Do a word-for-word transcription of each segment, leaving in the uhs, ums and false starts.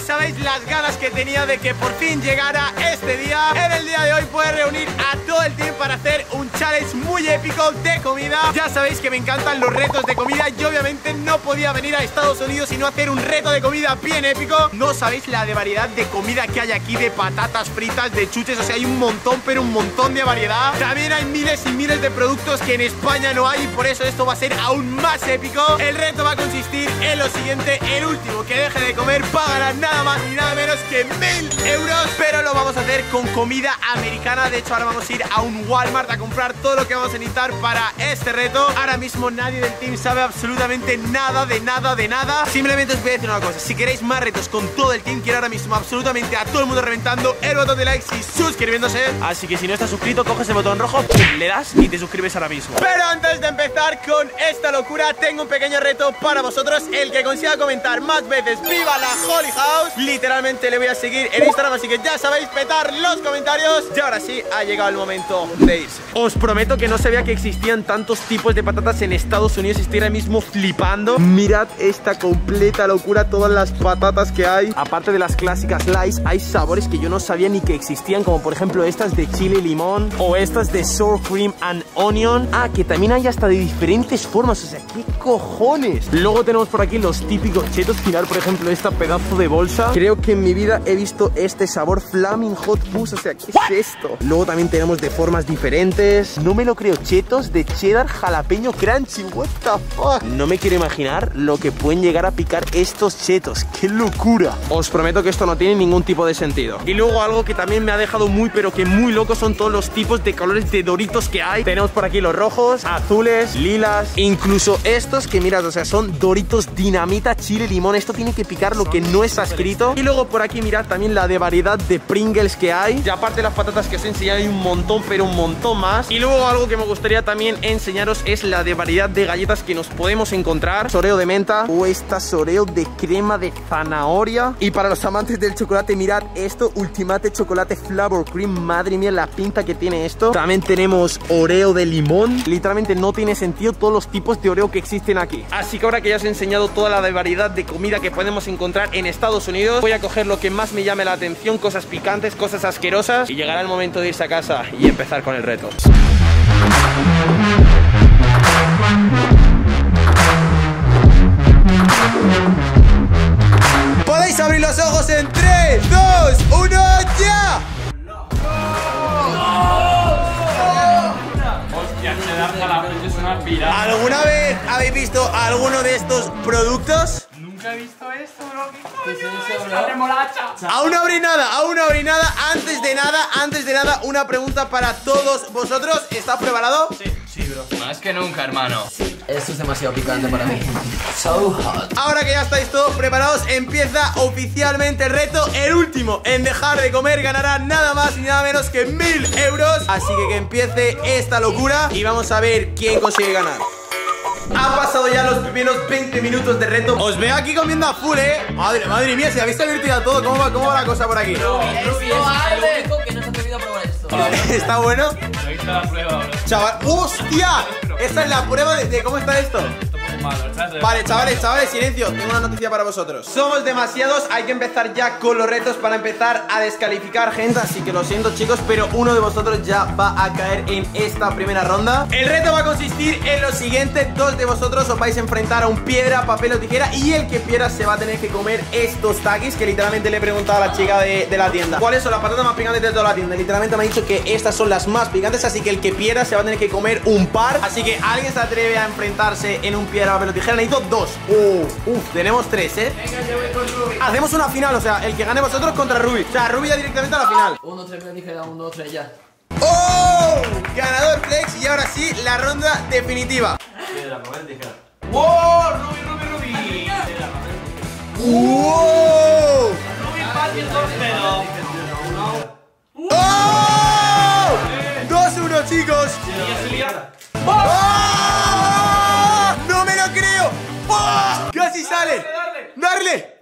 sabéis las ganas que tenía de que por fin llegara este día. En el día de hoy puedes reunir a todo el team para hacer un challenge muy épico de comida. Ya sabéis que me encantan los retos de comida y obviamente no podía venir a Estados Unidos y no hacer un reto de comida bien épico. No sabéis la de variedad de comida que hay aquí, de patatas fritas, de chuches, o sea, hay un montón, pero un montón de variedad. También hay miles y miles de productos que en España no hay y por eso esto va a ser aún más épico. El reto va a consistir en lo siguiente: el último que deje de comer va a ganar nada más ni nada menos que mil euros, pero lo vamos a hacer con comida americana. De hecho, ahora vamos a ir a un Walmart a comprar todo lo que vamos a necesitar para este reto. Ahora mismo nadie del team sabe absolutamente nada de nada de nada. Simplemente os voy a decir una cosa: si queréis más retos con todo el team, quiero ahora mismo absolutamente a todo el mundo reventando el botón de likes y suscribiéndose. Así que si no estás suscrito, coges el botón rojo, le das y te suscribes ahora mismo. Pero antes de empezar con esta locura, tengo un pequeño reto para vosotros. El que consiga comentar más veces "Viva la Holy House", literalmente le voy a seguir en Instagram. Así que ya sabéis, petar los comentarios. Y ahora sí, ha llegado el momento de irse. Os prometo que no sabía que existían tantos tipos de patatas en Estados Unidos. Estoy ahora mismo flipando. Mirad esta completa locura, todas las patatas que hay. Aparte de las clásicas Lays, hay sabores que yo no sabía ni que existían, como por ejemplo estas de chile y limón, o estas de sour cream and onion. Ah, que también hay hasta de diferentes formas. O sea, ¿qué cojones? Luego tenemos por aquí los típicos chetos. Mirar, por ejemplo, esta pedazo de bolsa. Creo que en mi vida he visto este sabor Flaming Hot Boost. O sea, ¿qué es esto? Luego también tenemos de formas diferentes. No me lo creo, chetos de cheddar jalapeño crunchy. What the fuck? No me quiero imaginar lo que pueden llegar a picar estos chetos. ¡Qué locura! Os prometo que esto no tiene ningún tipo de sentido. Y luego algo que también me ha dejado muy pero que muy loco son todos los tipos de colores de Doritos que hay. Tenemos por aquí los rojos, azules, lilas, incluso estos que mirad, o sea, son Doritos dinamita chile limón. Esto tiene que picar lo que no está escrito. Y luego por aquí mirad también la de variedad de Pringles que hay. Y aparte las patatas que os he enseñado hay un montón, pero un montón más. Y luego algo que me gustaría también enseñaros es la de variedad de galletas que nos podemos encontrar. Soreo de menta o esta Soreo de crema de zanahoria. Y para los amantes del chocolate, mirad esto, Ultimate Chocolate Flavor Cream. Madre mía la pinta que tiene esto. También tenemos Oreo de limón. Literalmente no tiene sentido todos los tipos de Oreo que existen aquí. Así que ahora que ya os he enseñado toda la de variedad de comida que podemos encontrar en Estados Unidos, voy a coger lo que más me llame la atención, cosas picantes, cosas asquerosas, y llegará el momento de irse a casa y empezar con el reto. Podéis abrir los ojos en tres, dos, uno, ¡ya! ¿Alguna vez habéis visto alguno de estos productos? Nunca he visto esto, bro. ¿Qué coño es la remolacha? Aún no abrí nada, aún no abrí nada. Antes de nada, antes de nada, una pregunta para todos vosotros. ¿Estás preparado? Sí, sí, bro. Más que nunca, hermano. Sí, esto es demasiado picante para mí. So hot. Ahora que ya estáis todos preparados, empieza oficialmente el reto. El último en dejar de comer ganará nada más y nada menos que mil euros. Así que que empiece esta locura y vamos a ver quién consigue ganar. Han pasado ya los primeros veinte minutos de reto. Os veo aquí comiendo a full, eh. Madre, madre mía, si habéis abierto ya todo. ¿Cómo va, cómo va la cosa por aquí? No, es lo único que no se ha atrevido a probar esto. ¿Está bueno? He visto la prueba, bro. Chaval, ¡hostia! Esta es la prueba de, de cómo está esto. Vale, chavales, chavales, silencio. Tengo una noticia para vosotros. Somos demasiados, hay que empezar ya con los retos para empezar a descalificar gente. Así que lo siento, chicos, pero uno de vosotros ya va a caer en esta primera ronda. El reto va a consistir en lo siguiente: dos de vosotros os vais a enfrentar a un piedra, papel o tijera, y el que pierda se va a tener que comer estos takis que literalmente le he preguntado a la chica de, de la tienda cuáles son las patatas más picantes de toda la tienda. Literalmente me ha dicho que estas son las más picantes, así que el que pierda se va a tener que comer un par. Así que alguien se atreve a enfrentarse en un piedra, papel o tijera. Necesito dos. Uh, uf, tenemos tres, eh. Venga, yo voy con Ruby. Hacemos una final, o sea, el que gane vosotros contra Ruby. O sea, Ruby ya directamente a la final. Uno, tres, me dije, uno, dos, tres, ya. ¡Oh! Ganador Flex. Y ahora sí, la ronda definitiva. Piedra, papel, tijera. ¡Wow! Ruby, Ruby, Ruby. ¡Wow! Ruby fácil, dos, pero. ¡Oh! dos uno, chicos. ¡Oh! ¡No me lo creo! ¡Oh! ¡Casi sale! ¡Darle!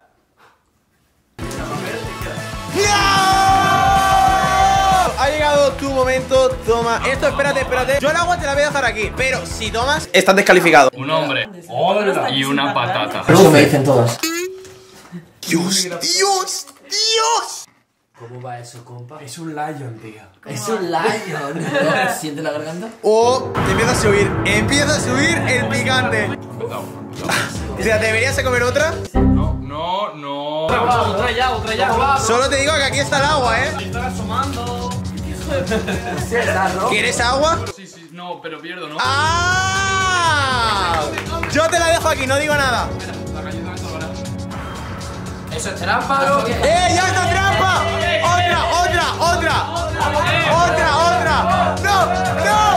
¡No! Ha llegado tu momento, toma. Esto, espérate, espérate. Yo el agua te la voy a dejar aquí, pero si tomas, estás descalificado. Un hombre. Hola. Y una patata. Eso me dicen todas. Dios, Dios, Dios. ¿Cómo va eso, compa? Es un lion, tío. Es un lion. ¿Siente la garganta? Oh, empieza a subir, empieza a subir el picante. O sea, ¿deberías comer otra? No, no, no. Otra ya, otra ya. Solo te digo que aquí está el agua, ¿eh? Están asomando. ¿Quieres agua? Sí, sí, no, pero pierdo, ¿no? ¡Ah! Yo te la dejo aquí, no digo nada. La galleta me salvará. Eso es trampa, ¿no? ¡Eh, ya está trampa! ¡Otra, otra, otra! ¡Otra, otra! ¡No, no,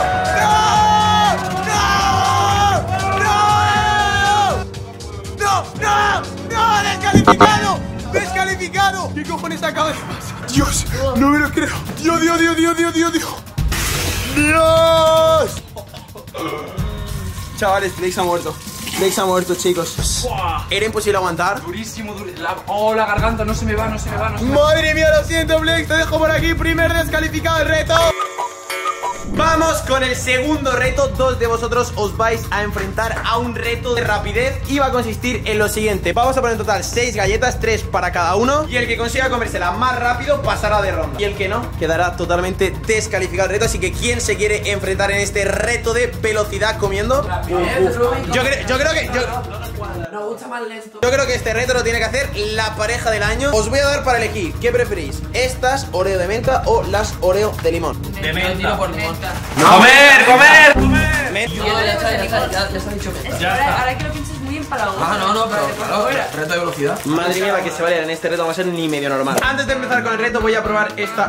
no! ¡No! ¡No! ¡No! ¡No! ¡Descalificado! ¡Descalificado! ¿Qué cojones acaba de pasar? Dios, no me lo creo. Dios, Dios, Dios, Dios, Dios, Dios, Dios. ¡Dios! Chavales, Blake se ha muerto. Blake se ha muerto, chicos. Era imposible aguantar. Durísimo, durísimo. Oh, la garganta, no se me va, no se me va, no se me va. Madre mía, lo siento, Blake. Te dejo por aquí. Primer descalificado del reto. Vamos con el segundo reto. Dos de vosotros os vais a enfrentar a un reto de rapidez y va a consistir en lo siguiente. Vamos a poner en total seis galletas, tres para cada uno, y el que consiga comérsela más rápido pasará de ronda, y el que no quedará totalmente descalificado del reto. Así que ¿quién se quiere enfrentar en este reto de velocidad comiendo? Uf, uf. Yo, creo, yo creo que yo, Nos gusta más lento. yo creo que este reto lo tiene que hacer la pareja del año. Os voy a dar para elegir. ¿Qué preferís? ¿Estas Oreo de menta o las Oreo de limón? De menta. Por limón. ¡Comer, comer! comer. Men- Ya, ya está, ya está, ya, ya está dicho menta. Ya está. Ahora que lo piensas muy empalagoso. Ah, no, no, pero claro, reto de velocidad. Madre mía, la que se vaya en este reto no va a ser ni medio normal. Antes de empezar con el reto voy a probar esta.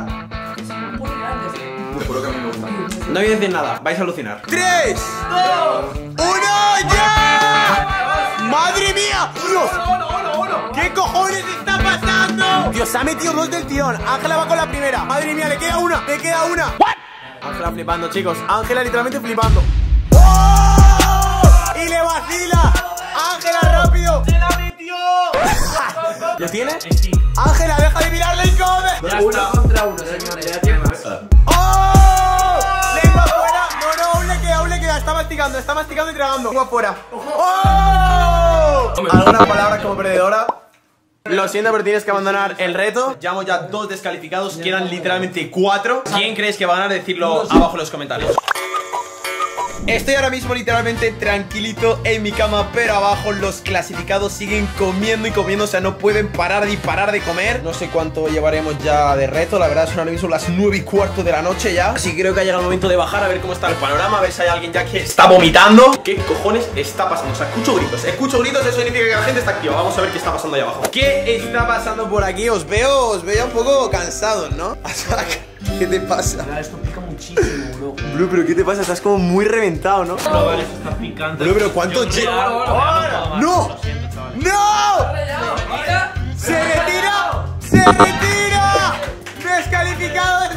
Te juro que a mí me gusta. No voy a decir nada, vais a alucinar. ¡Tres! ¡Dos! ¡Uno! ¡Ya! ¡Madre mía! ¡Dios! ¿Qué cojones está pasando? Dios, se ha metido dos del tirón. Ángela va con la primera. Madre mía, le queda una, le queda una. Ángela flipando, chicos. Ángela literalmente flipando. ¡Oh! Y le vacila. Ángela, rápido. ¡Se la metió! ¿Lo tiene? Ángela, deja de mirarle y come. Uno contra uno, señores. ¡Oh! ¡Lengua afuera! No, no, aún le queda, aún le queda. Está masticando, está masticando y tragando. Lengua afuera. ¡Oh! ¿Alguna palabra como perdedora? Lo siento, pero tienes que abandonar el reto. Llevamos ya dos descalificados, quedan literalmente cuatro. ¿Quién crees que va a ganar? Decidlo abajo en los comentarios. Estoy ahora mismo literalmente tranquilito en mi cama, pero abajo los clasificados siguen comiendo y comiendo. O sea, no pueden parar de parar de comer. No sé cuánto llevaremos ya de reto. La verdad son ahora mismo las nueve y cuarto de la noche ya. Así que creo que ha llegado el momento de bajar a ver cómo está el panorama, a ver si hay alguien ya que está vomitando. ¿Qué cojones está pasando? O sea, escucho gritos, escucho gritos, eso significa que la gente está activa. Vamos a ver qué está pasando ahí abajo. ¿Qué está pasando por aquí? Os veo, os veo un poco cansados, ¿no? ¿Qué te pasa? Esto pica muchísimo, bro. Bro, pero ¿qué te pasa? Estás como muy reventado, ¿no? No, vale, esto está picante. Bro, pero ¿cuánto Yo lleva? creo- ahora, ¡No! Lo siento, chavales. ¡No! ¡Se retira! ¡Se retira! ¡Descalificado!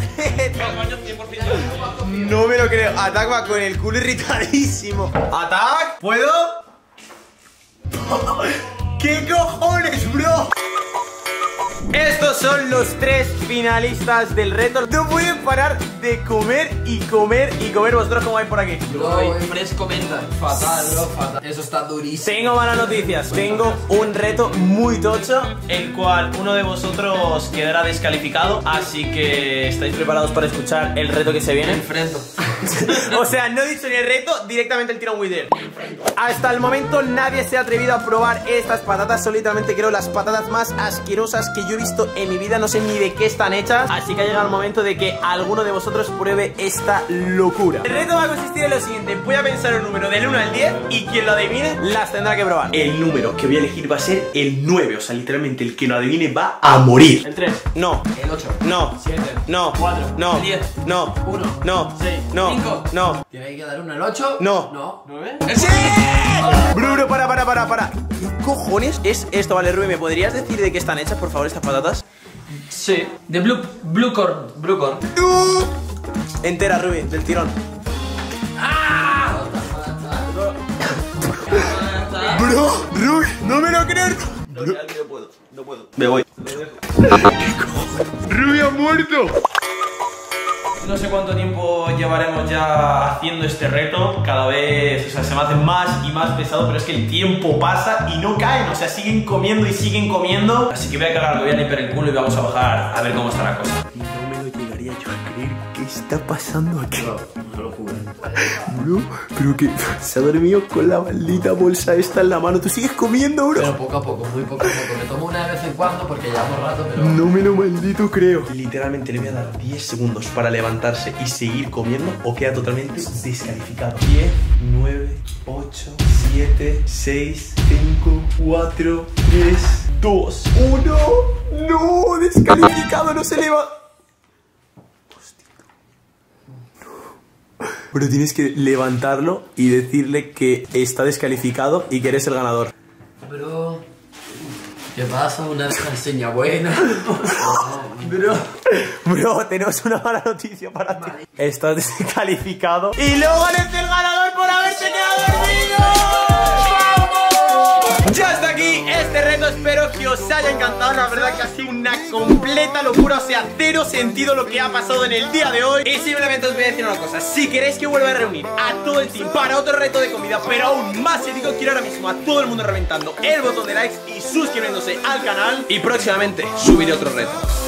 No me lo creo. Attack va con el culo irritadísimo. ¿Attack? ¿Puedo? ¿Qué cojones, bro? Estos son los tres finalistas del reto. No pueden parar de comer y comer y comer. ¿Vosotros cómo vais por aquí? Bro, fresco menta. Fatal, bro, fatal. Eso está durísimo. Tengo malas noticias. Tengo un reto muy tocho, el cual uno de vosotros quedará descalificado. Así que ¿estáis preparados para escuchar el reto que se viene? Enfrento. O sea, no he dicho ni el reto, directamente el tirón wither. Hasta el momento nadie se ha atrevido a probar estas patatas. Son literalmente, creo, las patatas más asquerosas que yo he visto en mi vida. No sé ni de qué están hechas. Así que ha llegado el momento de que alguno de vosotros pruebe esta locura. El reto va a consistir en lo siguiente. Voy a pensar un número del uno al diez y quien lo adivine las tendrá que probar. El número que voy a elegir va a ser el nueve. O sea, literalmente el que lo adivine va a morir. El tres. No. El ocho. No. siete. No. cuatro. No. diez. No. uno. No. seis. No. cinco. No. Tiene que dar uno el ocho. No. No. nueve. ¡Sí! Bro, bro, para, para, para, para. ¿Qué cojones es esto? Vale, Rubén, ¿me podrías decir de qué están hechas, por favor, estas patatas? Sí. De blue, blue corn. Blue corn. ¡Uh! Entera, Rubén, del tirón. Bro, Rubén, no me lo creo. Bro, no puedo, no puedo. Me voy. Rubén ha muerto. No sé cuánto tiempo llevaremos ya haciendo este reto. Cada vez, o sea, se me hace más y más pesado, pero es que el tiempo pasa y no caen. O sea, siguen comiendo y siguen comiendo. Así que voy a cagarlo, voy a limpiar el culo y vamos a bajar a ver cómo está la cosa. No me lo llegaría yo a creer. ¿Qué está pasando aquí? No, no lo jugué. Bro, pero que se ha dormido con la maldita bolsa esta en la mano. ¿Tú sigues comiendo, bro? Pero poco a poco, muy poco a poco. Me tomo una de vez en cuando porque llevamos rato, pero... No me lo maldito creo. Literalmente le voy a dar diez segundos para levantarse y seguir comiendo o queda totalmente descalificado. diez, nueve, ocho, siete, seis, cinco, cuatro, tres, dos, uno. No, descalificado, no se levanta. Pero tienes que levantarlo y decirle que está descalificado y que eres el ganador. Bro, ¿qué pasa? Una enseña buena. Bro, bro, tenemos una mala noticia para ti. Estás descalificado y luego eres el ganador por haberte quedado dormido. Ya está aquí este reto, espero que os haya encantado. La verdad que ha sido una completa locura, o sea, cero sentido lo que ha pasado en el día de hoy. Y simplemente os voy a decir una cosa: si queréis que vuelva a reunir a todo el team para otro reto de comida, pero aún más épico, quiero ahora mismo a todo el mundo reventando el botón de likes y suscribiéndose al canal. Y próximamente subiré otro reto.